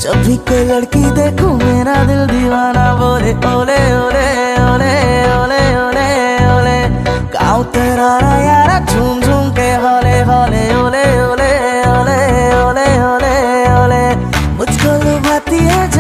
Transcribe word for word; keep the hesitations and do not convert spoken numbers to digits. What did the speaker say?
जब भी कोई लड़की देखूं मेरा दिल दीवाना बोले ओले ओले ओले ओले ओले ओले। गाँव तेरा यारा झूम झूम के होले होले ओले ओले ओले ओले ओले ओले। मुझको लुभाती है